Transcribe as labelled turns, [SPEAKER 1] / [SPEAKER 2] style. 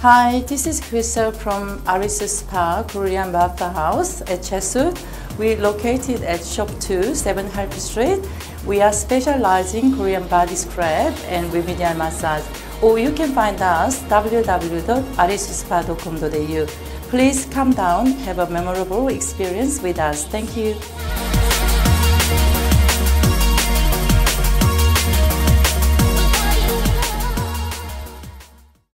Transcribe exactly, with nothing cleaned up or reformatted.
[SPEAKER 1] Hi, this is Crystal from Arisoo Spa Korean Bathhouse at Chatswood. We're located at Shop two, seven Harper Street. We are specializing Korean body scrub and remedial massage. Or you can find us w w w dot arisoo spa dot com dot a u. Please come down, have a memorable experience with us. Thank you.